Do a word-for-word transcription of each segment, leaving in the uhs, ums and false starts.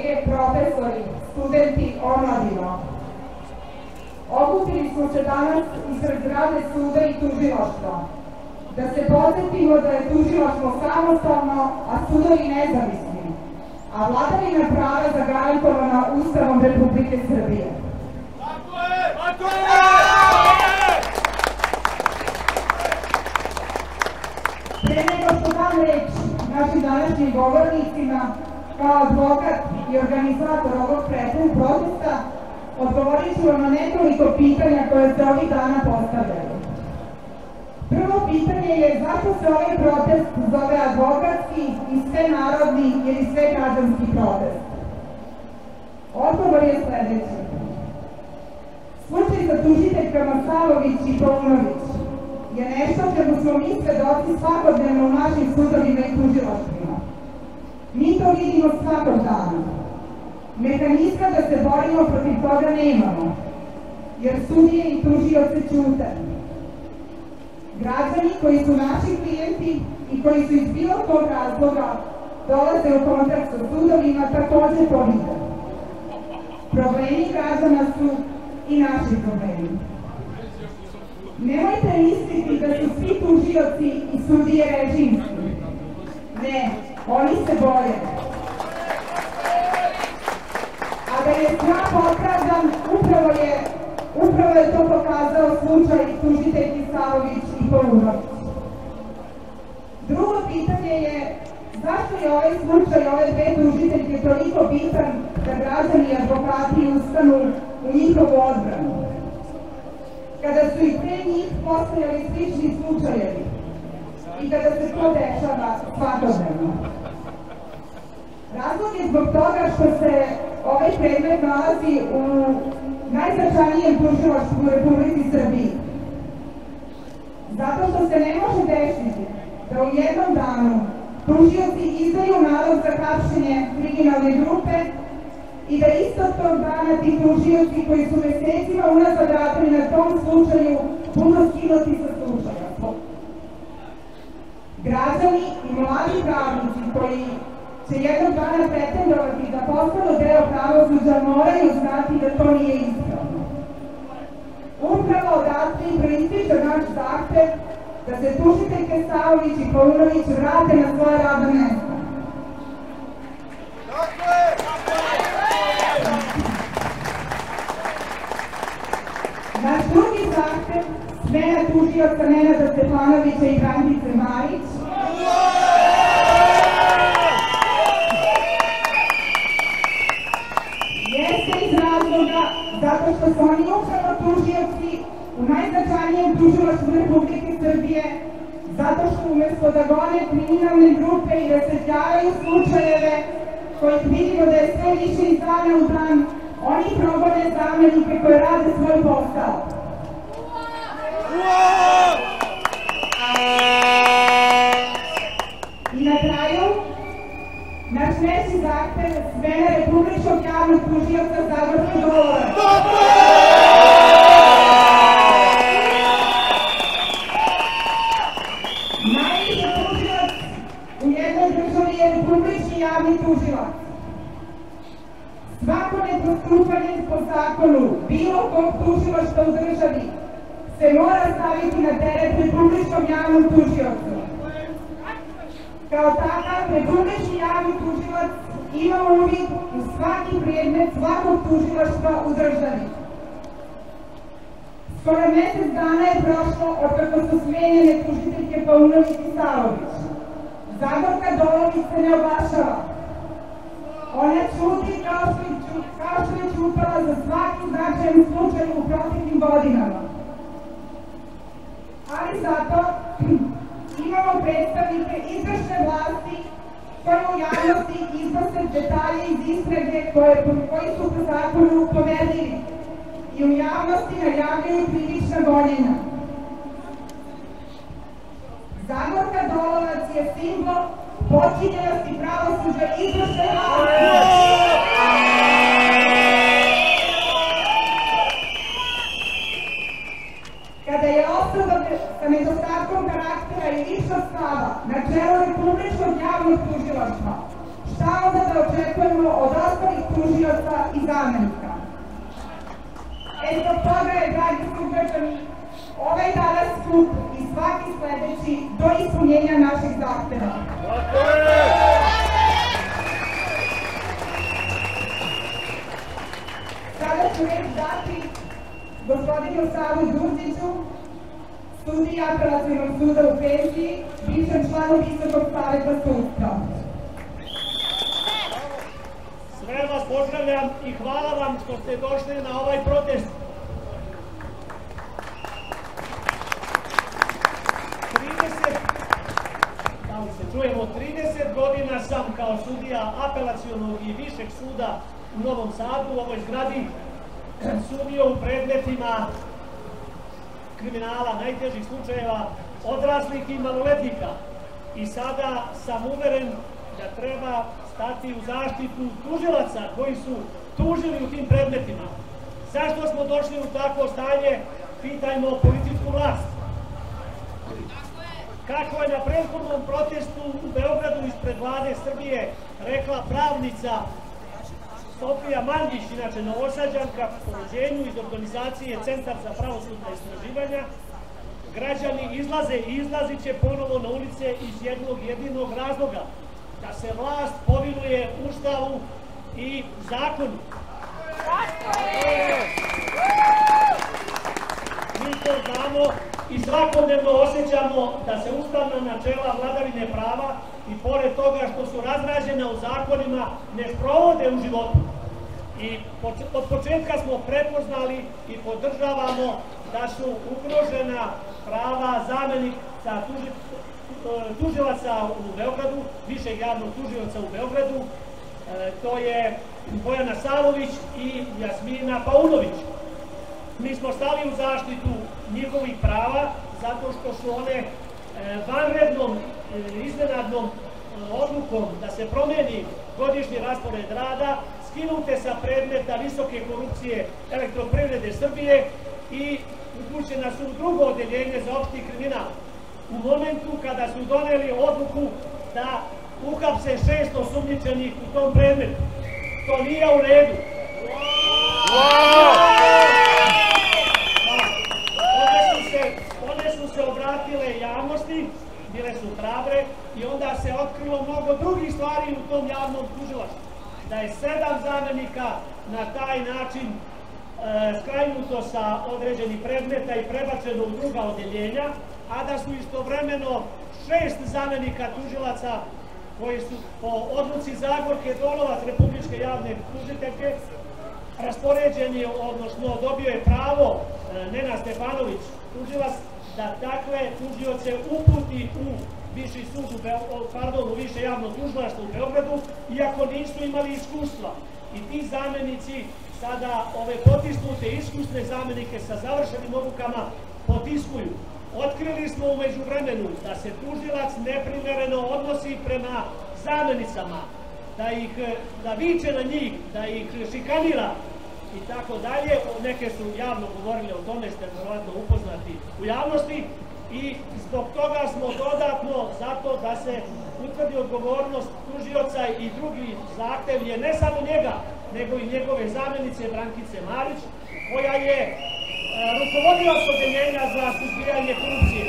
kolege, profesori, studenti, omladino. Okupili smo se danas ispred zgrade suda i tužilaštva, da se podsjetimo da je tužilaštvo samostalno, a sudovi nezavisni, a vladavina prava zagarantovana Ustavom Republike Srbije. Tako je! Tako je! Pre nego što dam reč našim današnjim govornicima, kao advokat i organizator ovog protesta, odgovorit ću vam na nekoliko pitanja koje se ovih dana postavljaju. Prvo pitanje je zašto se ovaj protest zove advokatski i svenarodni ili svegrađanski protest? Odgovor je sledeći. Slučaj sa tužiteljkama Salović i Paunović je nešto čemu smo mi svedoci svakodnevno u našim sudovima i tužilaštvima. Mi to vidimo svakog dana. Mehanizma da se borimo protiv toga nemamo, jer sudije i tužioce ćute. Građani koji su naši klijenti i koji su iz bilo kog razloga dolaze u kontakt sa sudovima takođe to vide. Problemi građana su i naši problemi. Nemojte misliti da su svi tužioci i sudije režimski. Ne, oni se boje. A da je strah opravdan, upravo je, upravo je to pokazao slučaj tužiteljki Salović i Paunović. Drugo pitanje je zašto je ovaj slučaj ove dve tužiteljke toliko bitan da građani i advokati ustanu u njihovu odbranu, kada su i pre njih postojali slični slučajevi i kada se to dešava svakodnevno. Razlog je zbog toga što se ovaj predmet nalazi u najznačajnijem tužilaštvu u Republici Srbiji. Zato što se ne može desiti da u jednom danu tužioci izdaju nalog za hapšenje kriminalne grupe i da istog tog dana ti tužioci koji su mesecima unazad radili na tom slučaju budu skinuti sa slučaja. Građani i mladi pravnici koji će jednog dana pretendovati da postanu deo pravosuđa moraju znati da to nije ispravno. Upravo odatle i proističe naš zahtev da se tužiteljke Salović i Paunović vrate na svoje radno mesto. Naš drugi zahtev, smena tužioca Nenada Stefanovića i Brankice Marić, jeste iz razloga zato što su oni upravo tužioci u najznačajnijem tužilaštvu Republike Srbije, zato što umesto da gone kriminalne grupe i rasvetljavaju slučajeve kojih vidimo da je sve više iz dana u dan, oni progone zamenike koje rade svoj posao. I na kraju, naš treći zahtev smena republičkog javnog tužioca Zagorka Dolovac. Najviši tužilac u jednoj državi je republički javni tužilac. Svako nepostupanje po zakonu bilo kog tužilaštva u državi se mora staviti na teret republičkom javnom tužiocu. Kao takav, republički javni tužilac ima uvid u svaki predmet svakog tužilaštva u državi. Skoro mesec dana je prošlo od kako su smenjene tužiteljke Paunović i Salović. Zagorka Dolovac se ne oglašava. Ona ćuti kao što je ćutala za svaki značajan slučaj u proteklim godinama. Ali zato imamo predstavnike izvršne vlasti koje u javnosti iznose detalje iz istrage koji su po zakonu poverljivi i u javnosti najavljaju krivična gonjenja. Zagorka Dolovac je simbol počinjenosti pravosuđa izvršne vlasti. Kada je osoba sa nedostatkom karaktera i ličnog stava na čelu republičkog javnog tužilaštva, Šta onda da očekujemo od ostalih tužioca i zamenika? E zbog toga je, dragi sugrađani, ovaj danas skup i svaki sledeći do ispunjenja naših zahteva. Sada ću reč dati gospodinu Savu Đurđiću, sudiji Apelacionog suda u penziji, bivšem članu Visokog saveta sudstva. Sve vas pozdravljam i hvala vam što ste došli na ovaj protest. Da li se čujemo, trideset godina sam kao sudija Apelacionog i Višeg suda u Novom Sadu, u ovoj zgradi, sudio u predmetima kriminala, najtežih slučajeva odraslih i maloletnika. I sada sam uveren da treba stati u zaštitu tužilaca koji su tužili u tim predmetima. Zašto smo došli u takvo stanje? Pitajmo političku vlast. Kako je na prethodnom protestu u Beogradu ispred vlade Srbije rekla pravnica Sofija Mandić, inače Novosađanka po rođenju iz organizacije Centar za pravosudna istraživanja, građani izlaze i izlazit će ponovo na ulice iz jednog jedinog razloga, da se vlast povinuje Ustavu i zakonu. Mi to znamo i svakodnevno osjećamo da se ustavna načela vladavine prava i pored toga što su razrađena u zakonima ne sprovode u životu. I od početka smo prepoznali i podržavamo da su ugrožena prava zamenika tužilaca u Beogradu, višeg javnog tužioca u Beogradu, to je Bojana Salović i Jasmina Paunović. Mi smo stali u zaštitu njihovih prava zato što su one vanrednom, iznenadnom odlukom da se promeni godišnji raspored rada skinute sa predmeta visoke korupcije Elektroprivrede Srbije i upućena su u drugo odeljenje za opšti kriminal. U momentu kada su doneli odluku da uhapse šest osumnjičenih u tom predmetu. To nije u redu. One su se obratile javnosti, bile su hrabre i onda se otkrilo mnogo drugih stvari u tom javnom tužilaštvu. Da je sedam zamenika na taj način skrajnuto sa određenih predmeta i prebačeno u druga odeljenja, a da su istovremeno šest zamenika tužilaca koji su po odluci Zagorke Dolovac, republičke javne tužiteljke, raspoređeni, odnosno dobio je pravo Nenad Stefanović, tužilac, da takve tužioce uputi u viši sud, pardon, u više javno tužilaštvo u Beogradu, iako nisu imali iskustva. I ti zamenici sada ove potisnute iskusne zamenike sa završenim odlukama potiskuju. Otkrili smo u međuvremenu da se tužilac neprimereno odnosi prema zamenicama, da ih, da viče na njih, da ih šikanira i tako dalje. Neke su javno govorile o tome, ste verovatno upoznati u javnosti, i zbog toga smo dodatno zato da se utvrdi odgovornost tužioca i drugi zahtev je ne samo njega, nego i njegove zamenice Brankice Marić, koja je rukovodilac odeljenja za suzbijanje korupcije.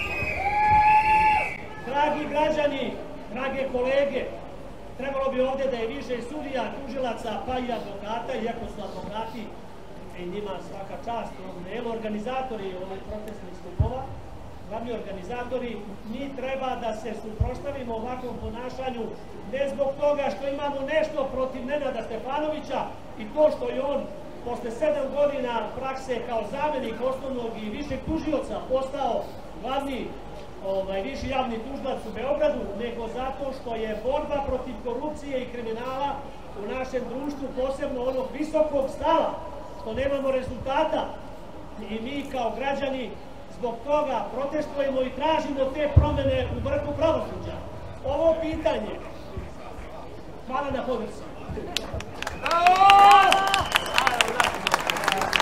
Dragi građani, drage kolege, trebalo bi ovdje da je više sudija, tužilaca, pa i advokata, iako su advokati, i njima svaka čast, evo organizatori ovih protestnih skupova, glavni organizatori, mi treba da se suprotstavimo ovakvom ponašanju, ne zbog toga što imamo nešto protiv Nenada Stefanovića i to što je on posle sedam godina prakse kao zamenik osnovnog i višeg tužioca postao glavni viši javni tužilac u Beogradu, nego zato što je borba protiv korupcije i kriminala u našem društvu, posebno onog visokog stava, što nemamo rezultata i mi kao građani zbog toga protestujemo i tražimo te promene u vrhu pravosuđa. Ovo pitanje, hvala na podršci.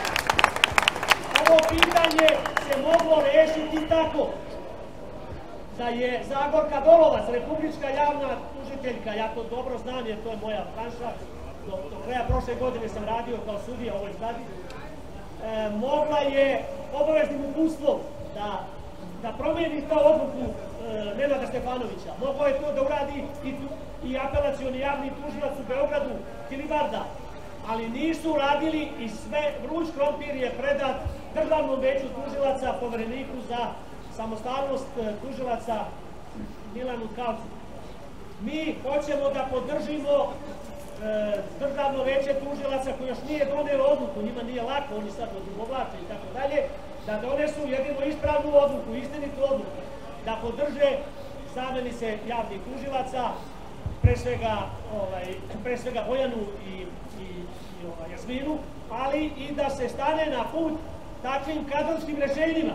Ovo pitanje se moglo rešiti tako. da je Zagorka Dolovac, republička javna tužiteljka, ja to dobro znam jer to je moja branša, do, do kraja prošle godine sam radio kao sudija u ovoj zgradi, e, mogla je obaveznim uputstvom da, da promijeni to odluku e, Nenada Stefanovića. Mogla je to da uradi i, i apelacioni javni tužilac u Beogradu, Filibarda, ali nisu radili i sve vruć krompir je predat Državnom veću tužilaca, povereniku za samostalnost tužilaca Milanu Kavcu. Mi hoćemo da podržimo e, Državno veće tužilaca koji još nije donelo odluku, njima nije lako, oni sad odugovlače i tako dalje, da donesu jedino ispravnu odluku, istinitu odluku, da podrže zamenice javnih tužilaca, pre svega, ovaj, pre svega Bojanu i, i, i ovaj, Jasminu, ali i da se stane na put takvim kadrovskim rešenjima.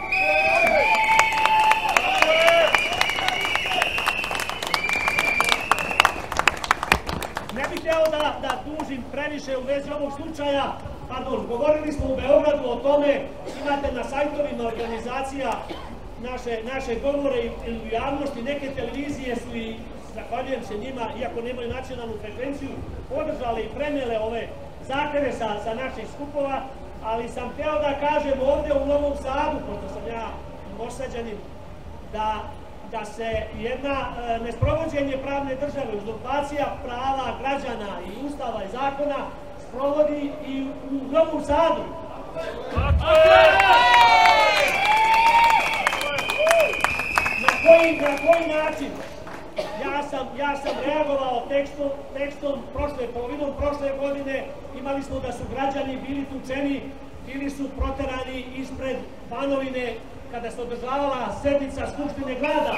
Ne bih hteo da, da dužim previše u vezi ovog slučaja. Pardon, govorili smo u Beogradu o tome, imate na sajtovima organizacija naše, naše govore i u javnosti, neke televizije su i, zahvaljujem se njima, iako nemaju nacionalnu frekvenciju, podržale i prenele ove zahteve sa, sa naših skupova, ali sam hteo da kažem ovde u Novom Sadu, pošto sam ja Novosađanin, da, da se jedna e, nesprovođenje pravne države, uzurpacija prava građana i ustava i zakona sprovodi i u Novom Sadu. Na koji, na koji način? Ja sam, ja sam reagovao tekstom, tekstom prošle, polovinom prošle godine, imali smo da su građani bili tučeni, bili su proterani ispred Banovine kada se održavala sednica Skupštine grada.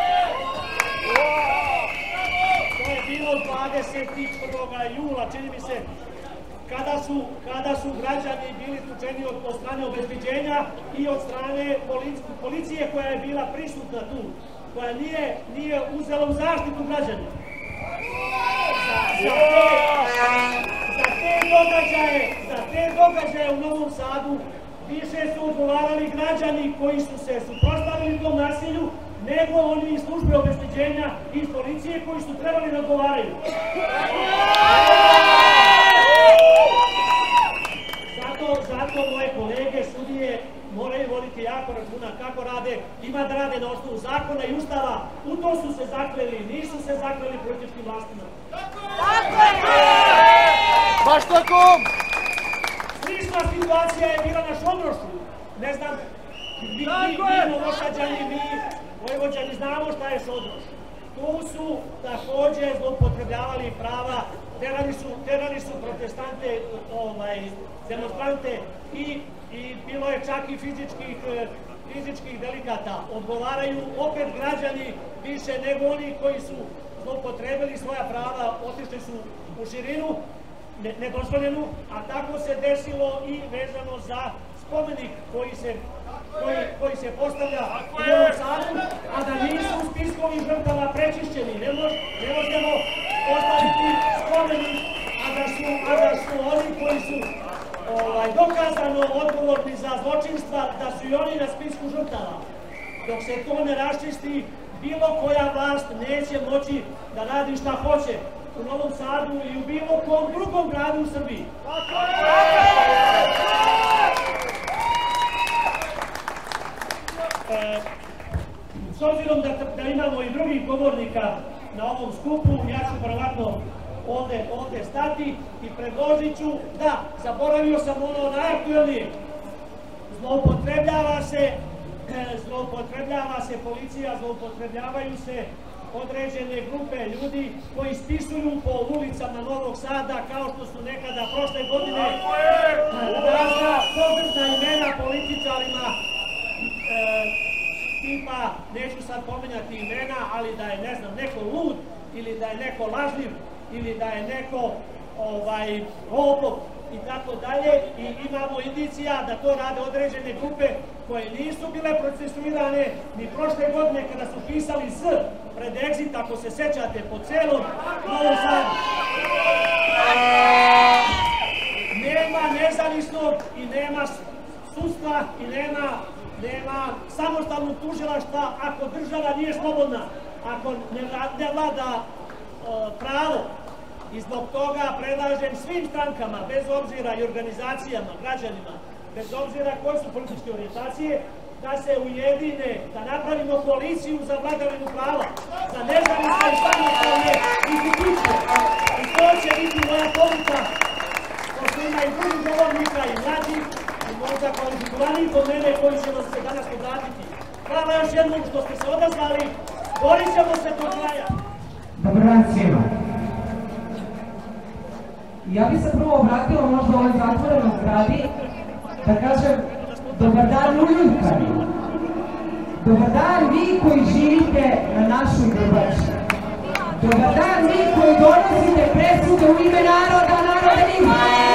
To je bilo dvadeset prvog jula, čini mi se, kada su, kada su građani bili tučeni od, od strane obezbeđenja i od strane policije, policije koja je bila prisutna tu, koja nije, nije uzela u zaštitu građana. Za, za, te, za, te događaje, za te događaje u Novom Sadu više su odgovarali građani koji su se suprotstavili tom nasilju, nego oni iz službe obezbeđenja i iz policije koji su trebali da odgovaraju. Zato, zato moje kolege, sudije, moraju voditi jako računa kako rade, ima da rade na osnovu zakona i ustava, u to su se zakleli, nisu se zakleli političkim vlastima. Baš tako! Slična situacija je bila na Šondrošu, ne znam, mi, mi, mi Novosađani, mi Vojvođani znamo šta je Šondroš. Tu su takođe zloupotrebljavali prava, terali su, terali su protestante, ovaj, demonstrante i I bilo je čak i fizičkih, fizičkih delikata. Odgovaraju opet građani više nego oni koji su zloupotrebili svoja prava, otišli su u širinu, ne, nedozvoljenu, a tako se desilo i vezano za spomenik koji se, koji, koji se postavlja u Novom Sadu, a da nisu spiskovi žrtava prečišćeni. Ne, mož, ne možemo postaviti spomenik, a da su, a da su oni koji su Ovaj, dokazano odgovorni za zločinstva, da su i oni na spisku žrtava. Dok se to ne raščisti, bilo koja vlast neće moći da radi šta hoće u Novom Sadu i u bilo kom drugom gradu u Srbiji. E, s obzirom da, da imamo i drugih govornika na ovom skupu, ja ću verovatno Ovde, ovde stati i predložit ću da, zaboravio sam ono najaktuelnije, zloupotrebljava se, zloupotrebljava se policija, zloupotrebljavaju se određene grupe ljudi koji spisuju po ulicama Novog Sada kao što su nekada prošle godine razna pogrešna imena političarima, e, tipa, neću sad pomenjati imena, ali da je, ne znam, neko lud ili da je neko lažljiv, ili da je neko ovaj, lopov i tako dalje, i imamo indicija da to rade određene grupe koje nisu bile procesuirane ni prošle godine kada su pisali S pred Exit, ako se sećate, po celom Novom Sadu. Nema nezavisnog i nema sudstva i nema nema samostalnog tužilaštva ako država nije slobodna, ako ne vlada pravo. I zbog toga predlažem svim strankama, bez obzira i organizacijama, građanima, bez obzira koje su političke orijentacije, da se ujedine, da napravimo koaliciju za vladavinu prava, za nezavisne i samostalne institucije. I to će biti moja poruka, pošto ima i drugih govornika i mlađih, i možda kvalifikovanih od mene koji će vam se danas obratiti. Hvala još jednom što ste se odazvali, borit ćemo se do kraja. Dobar dan svima. Ja bih se prvo obratila možda ovoj zatvorenoj zgradi da kažem dobar dan uljuljkani. Dobar dan vi koji živite na našoj Grbači. Dobar dan vi koji donosite presude u ime naroda, naroda nima.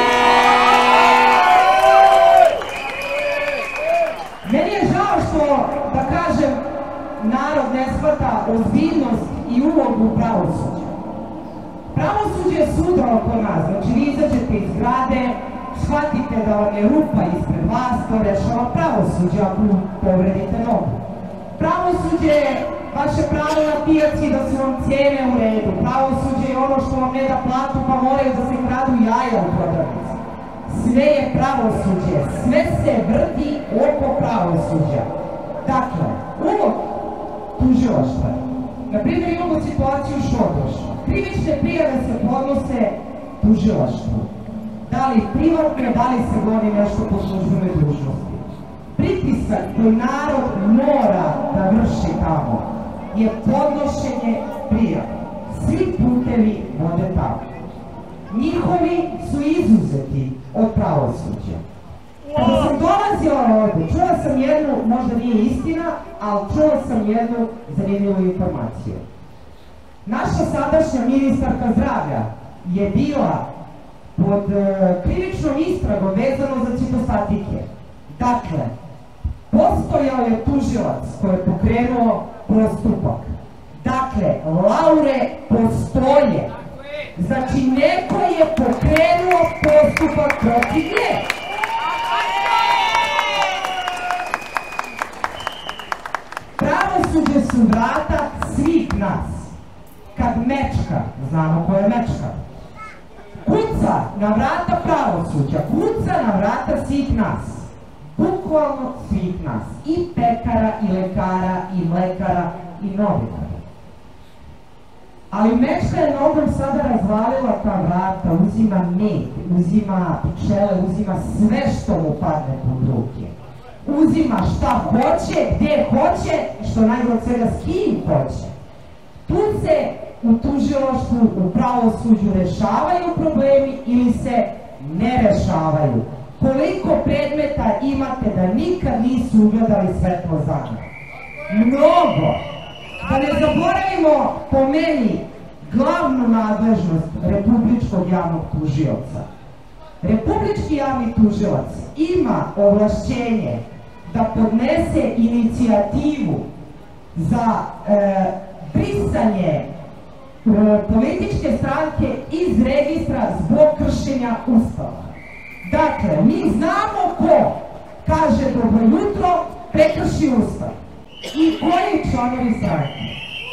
Meni je žao što, da kažem, narod ne shvata ozbiljnost i ulogu pravosuđa. Pravosuđe je suda oko nas, znači vi izađete iz zgrade, shvatite da vam je rupa ispred vas, to rešava pravosuđe ako povredite nogu. Pravosuđe je vaše pravo na pijaci da su vam cijene u redu. Pravosuđe je ono što vam ne da platu pa moraju da se kradu jaja u prodavnici. Sve je pravosuđe, sve se vrti oko pravosuđa. Dakle, ulog tužilaštva. Na primjer imamo situaciju Šodoš. Krivične prijave se podnose tužilaštvu. Da li privatne, da li se goni nešto po službenoj dužnosti. Pritisak koji narod mora da vrši tamo je podnošenje prijave. Svi putevi vode tamo. Njihovi su izuzeti od pravosuđa. Kada sam dolazila ovdje, čula sam jednu, možda nije istina, ali čula sam jednu zanimljivu informaciju. Naša sadašnja ministarka zdravlja je bila pod krivičnom istragom vezano za citostatike. Dakle, postojao je tužilac koji je pokrenuo postupak. Dakle, laure postoje. Znači, neko je pokrenuo postupak protiv nje. Pravosuđe su vrata svih nas. Kad mečka, znamo ko je mečka, kuca na vrata pravosuđa, kuca na vrata svih nas. Bukvalno svih nas. I pekara, i lekara, i mlekara, i novinara. Ali mečka je nogom sada razvalila ta vrata, uzima med, uzima pčele, uzima sve što mu padne pod ruke. Uzima šta hoće, gde hoće, što najgore od svega s kim hoće. Tu se u tužilaštvu, u pravosuđu rešavaju problemi ili se ne rešavaju. Koliko predmeta imate da nikad nisu ugledali svetlo dana? Mnogo! Da ne zaboravimo, po meni, glavnu nadležnost Republičkog javnog tužioca. Republički javni tužilac ima ovlašćenje da podnese inicijativu za e, brisanje e, političke stranke iz registra zbog kršenja Ustava. Dakle, mi znamo ko kaže dobro jutro, prekrši Ustav. I koji članovi stranke?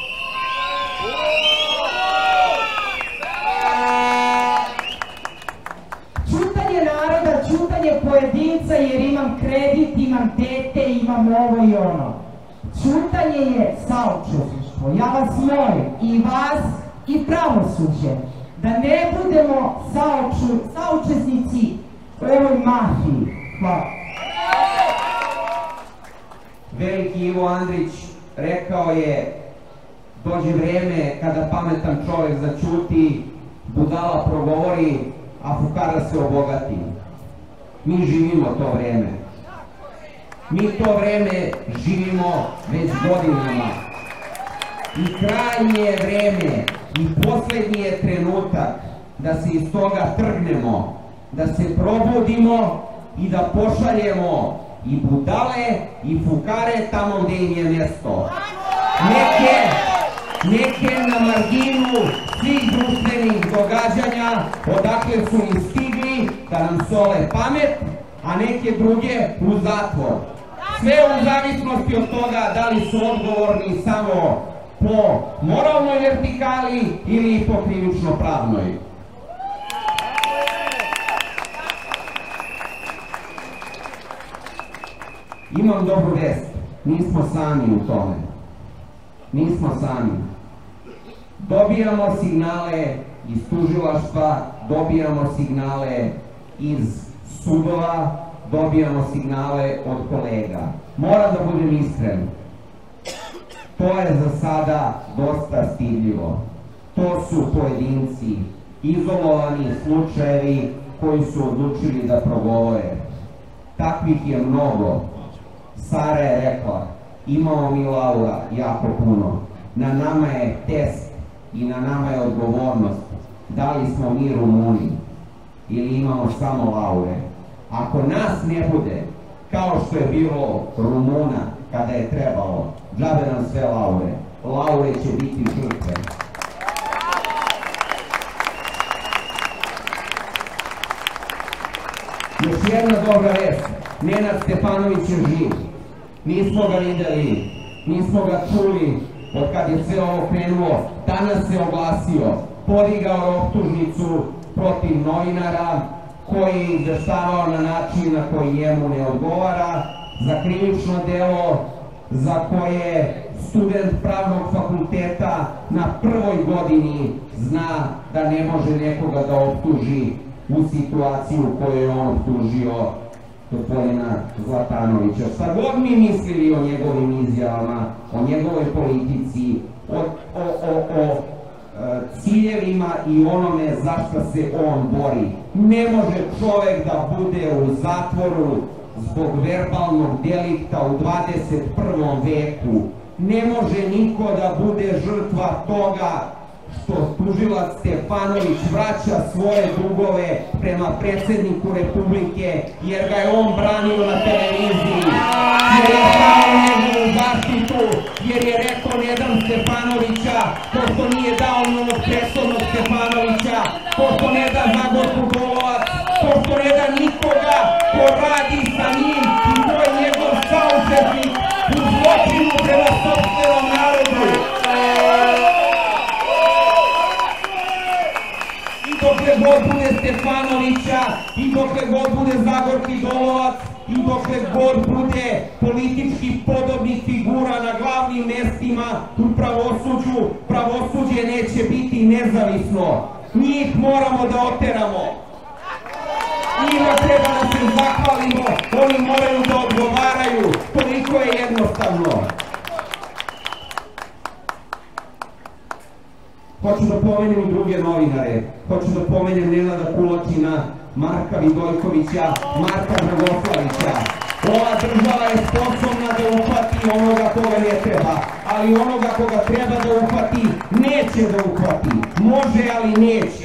Ćutanje naroda, ćutanje pojedinca jer imam kredit, imam dete, imam ovo i ono. Ćutanje je saučesništvo. Ja vas molim, i vas i pravosuđe, da ne budemo saučesnici ovoj mafiji. Hvala. Veliki Ivo Andrić rekao je: dođe vreme kada pametan čovjek zaćuti, budala progovori, a fukara se obogati. Mi živimo to vreme. Mi to vreme živimo već godinama. I krajnje je vreme i poslednji je trenutak da se iz toga trgnemo, da se probudimo i da pošaljemo i budale i fukare tamo gde im je mjesto. Neke, neke na marginu svih društvenih događanja odakle su im stigli da nam sole pamet, a neke druge u zatvor. sve u zavisnosti od toga da li su odgovorni samo po moralnoj vertikali ili po krivično-pravnoj. Imam dobru vest, nismo sami u tome. Nismo sami. Dobijamo signale iz tužilaštva, dobijamo signale iz sudova, dobijamo signale od kolega. Moram da budem iskren. To je za sada dosta stidljivo. To su pojedinci, izolovani slučajevi koji su odlučili da progovore. Takvih je mnogo. Sara je rekla, imamo mi Laura jako puno. Na nama je test i na nama je odgovornost. Da li smo mi Rumuni ili imamo samo Laure? Ako nas ne bude, kao što je bilo Rumuna kada je trebalo, džabe nam sve Laure. Laure će biti žrtve. Još jedna dobra vest. Nenad Stefanović je živ. Nismo ga videli, nismo ga čuli od kad je sve ovo krenulo. Danas se oglasio, podigao je optužnicu protiv novinara koji je izveštavao na način na koji njemu ne odgovara, za krivično delo za koje student pravnog fakulteta na prvoj godini zna da ne može nekoga da optuži u situaciju u kojoj je on optužio gospodina Zlatanovića. Šta god mi mislili o njegovim izjavama, o njegovoj politici, o, o, o, o ciljevima i onome za šta se on bori. Ne može čovek da bude u zatvoru zbog verbalnog delikta u dvadeset prvom veku. Ne može niko da bude žrtva toga što tužilac Stefanović vraća svoje dugove prema predsjedniku Republike, jer ga je on branio na televiziji, jer je dao njegovu zaštitu, jer je rekao ne dam Stefanovića, pošto nije dao onog presodnog Stefanovića, pošto ne da Zagorku Dolovac, pošto ne da nikoga ko radi sa njim i ko je njegov saučesnik u zločinu prema sopstvenom narodu. Dokle god bude Stefanovića i dokle god bude Zagorki Dolovac i dokle god bude politički podobnih figura na glavnim mestima u pravosuđu, pravosuđe neće biti nezavisno. Njih moramo da oteramo. Njima treba da se zahvalimo, oni moraju da odgovaraju. Toliko je jednostavno. Hoću da pomenem i druge novinare. Hoću da pomenem Nenada Kulačina, Marka Vidojkovića, Marka Dragoslavića. Ova država je sposobna da uhvati onoga koga ne treba, ali onoga koga treba da uhvati, neće da uhvati. Može, ali neće.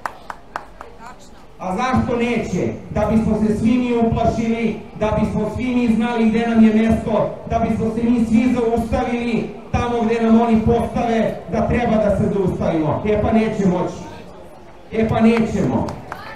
A zašto neće? Da bismo se svi mi uplašili, da bismo svi mi znali gde nam je mesto, da bismo se mi svi zaustavili tamo gde nam oni postave da treba da se zaustavimo. E pa neće moći. E pa nećemo.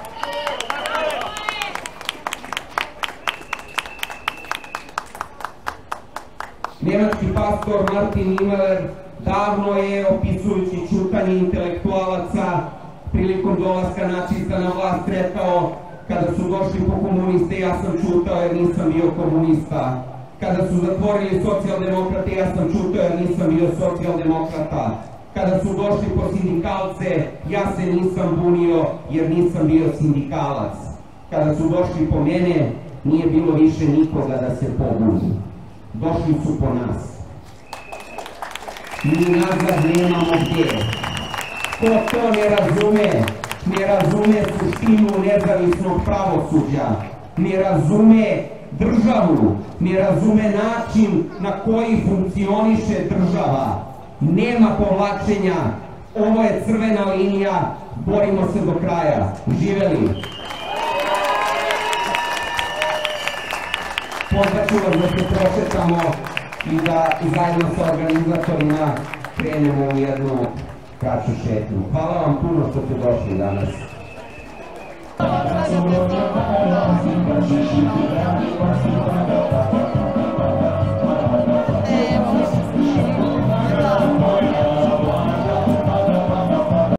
Nemački pastor Martin Niemöller davno je, opisujući ćutanje intelektualaca prilikom dolaska nacista na vlast, rekao: kada su došli po komuniste, ja sam ćutao jer nisam bio komunista. Kada su zatvorili socijaldemokrate, ja sam ćutao jer nisam bio socijaldemokrata. Kada su došli po sindikalce, ja se nisam bunio jer nisam bio sindikalac. Kada su došli po mene, nije bilo više nikoga da se pobuni. Došli su po nas. Mi nazad nemamo gdje. Ko to ne razume, ne razume suštinu nezavisnog pravosuđa, ne razume državu, ne razume način na koji funkcioniše država. Nema povlačenja, ovo je crvena linija, borimo se do kraja. Živeli! Pozvaću vas da se prošetamo i da zajedno sa organizatorima krenemo u jednu kraću šetnju. Hvala vam puno što ste došli danas. Hvala